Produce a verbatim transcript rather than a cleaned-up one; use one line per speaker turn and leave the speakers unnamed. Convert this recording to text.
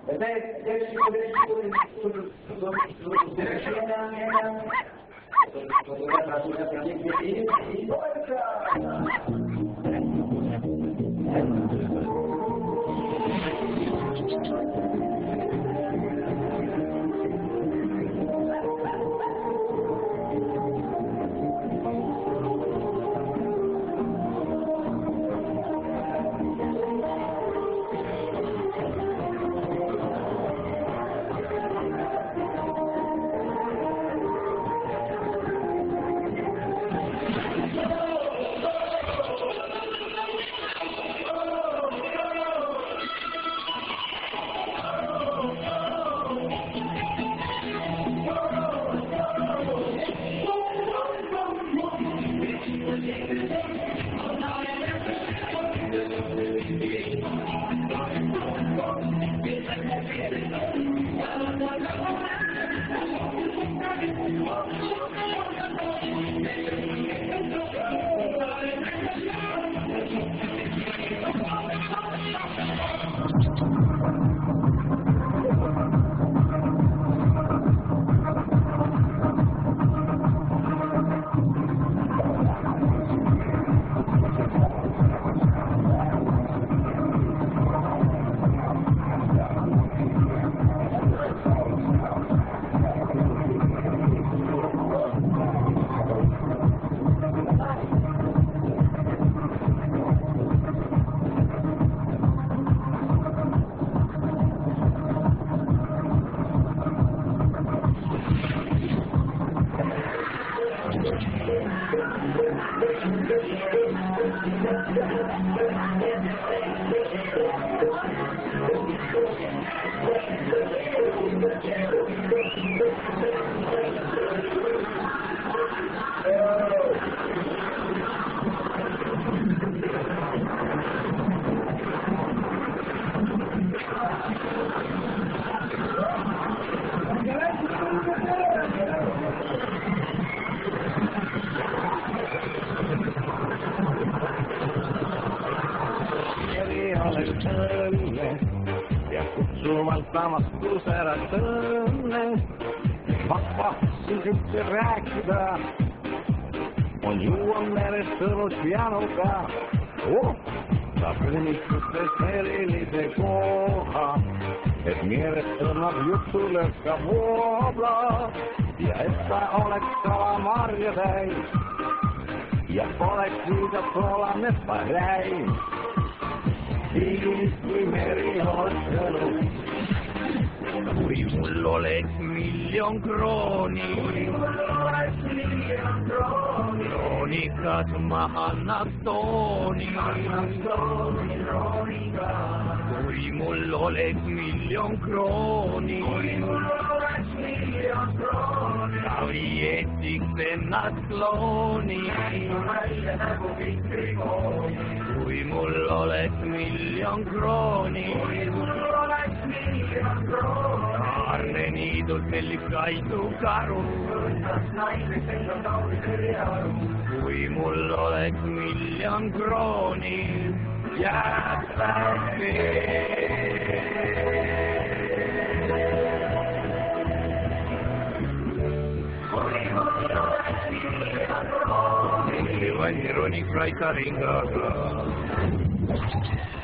Ja kutsuvalta vastuu serätönne, vappa sytytti rääkida, on juon merestellut pianoka. Oh, ta punnitsustes erillise koha, et mielettömät juttu lökkä vuobla, ja että olet kalamarja täis, ja olet siitä tuolla meppäräin. Istui merihoittelu. Kui mul oleks miljon krooni, kui mul oleks miljon krooni, kroonikas ma annaks tooni, annaks tooni kroonikas. Kui mul oleks miljon krooni, kui mul oleks miljon krooni, Tauri etsiks ennast klooni, näin välja nagu pikrikooni. Kui mul oleks miljon krooni, kui mul oleks miljon krooni, Arne Niidus mellib Kaisu karu, võttas naiseks on Tauri Kõrjaru. Kui mul oleks miljon krooni, jätaks veel. Kui mul oleks miljon krooni, Vanni ronik raika ringaga.